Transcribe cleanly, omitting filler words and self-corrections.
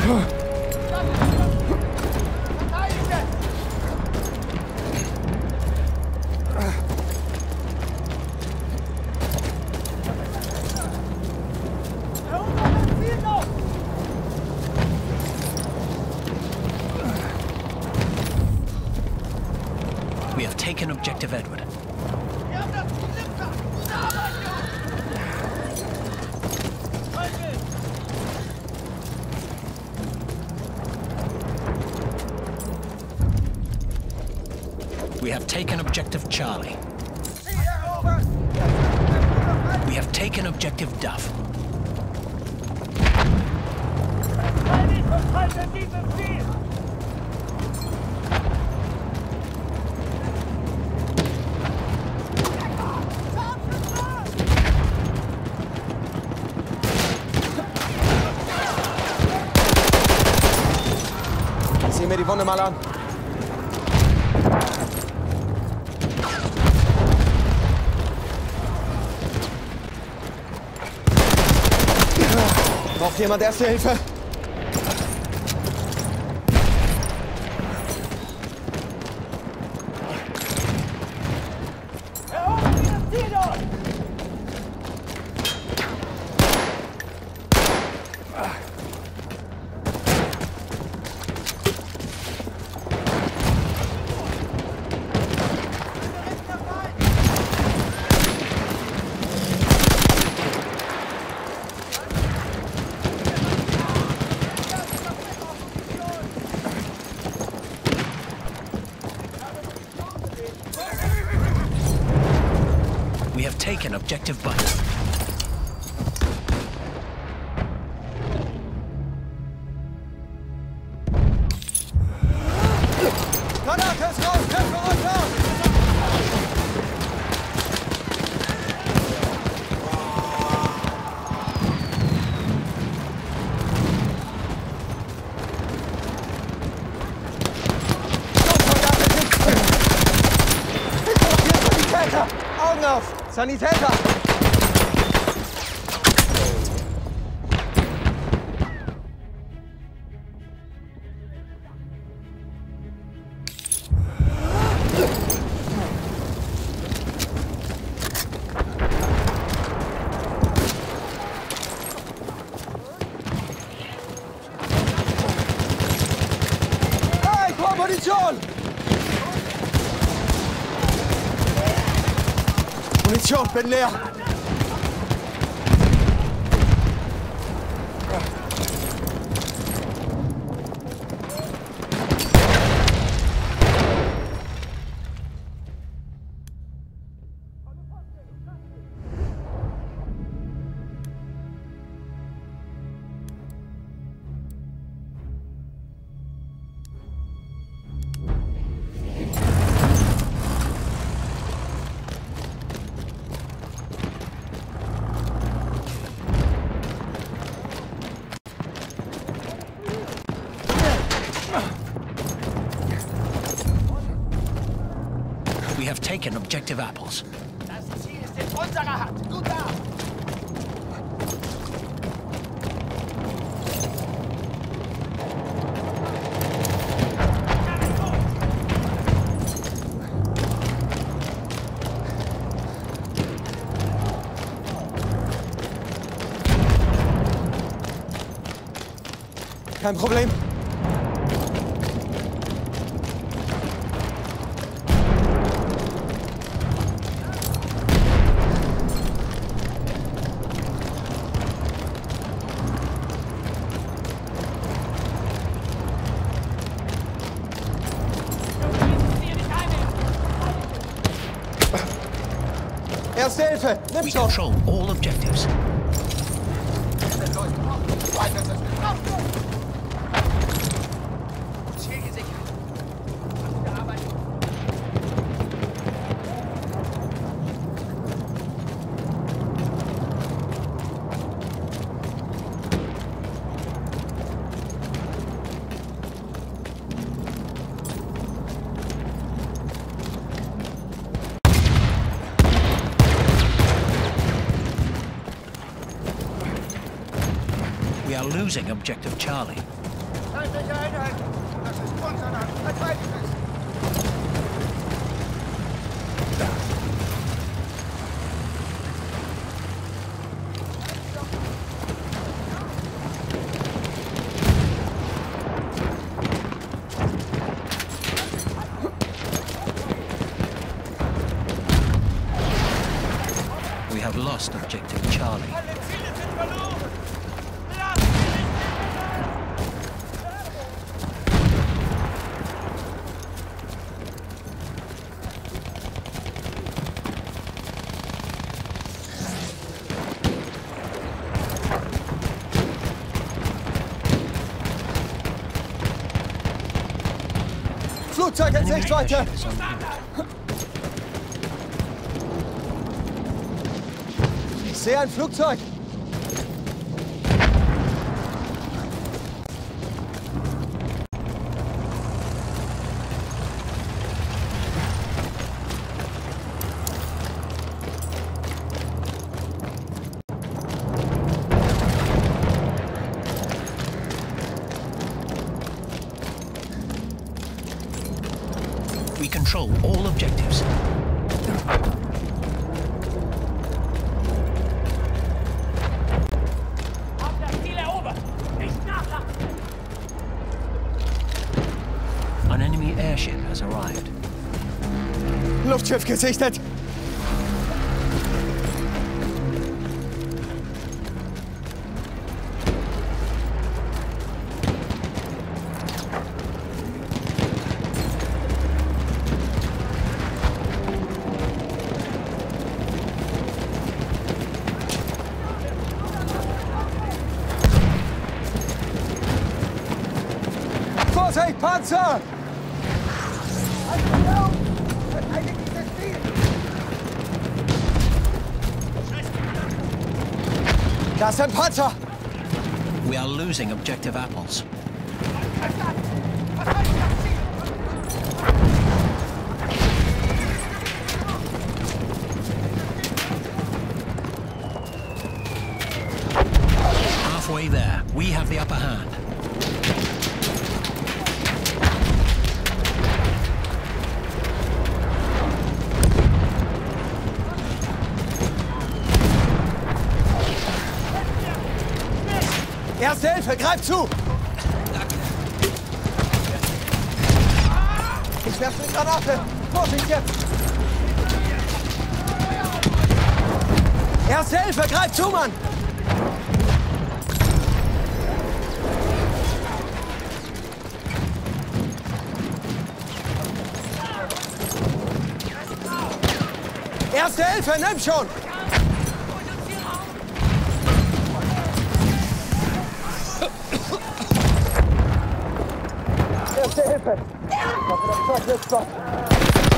We have taken Objective Edward. We have taken Objective Charlie. We have taken Objective Duff. Sieh mir die Wunde mal an. Braucht jemand Erste Hilfe? We have taken Objective Butter. Granate ist raus! Kämpfe runter! Sanitäter! Augen auf! Sanitäter! Hey, ich brauche Munition! Munition, bin leer. We have taken Objective Apples. Das Ziel ist in unserer Hand. Gut da! Kein Problem. Erste Hilfe! Nimm We schon! control all objectives. Ziel gesichert. Gute Arbeit. We are losing Objective Charlie. Feindliche Einheiten! Das ist unser Land! Verteidigt es! We have lost objective Charlie. Alle Ziele sind verloren! Flugzeug in Sichtweite! Airship is on route. Ich sehe ein Flugzeug! We control all objectives. Habt das Ziel erobert! Nicht nachlassen! An enemy airship has arrived. Luftschiff gesichtet! Vorsicht, Panzer! Verteidigt dieses Ziel! Da ist ein Panzer! We are losing objective apples. Verstanden! Verteidigt das Ziel! Halfway there, we have the upper hand. Erste Hilfe, greif zu! Ich werfe eine Granate! Vorsicht jetzt! Erste Hilfe, greif zu, Mann! Erste Hilfe, nimm schon! Erste Hilfe! Ich hoffe, das Zeug nützt was.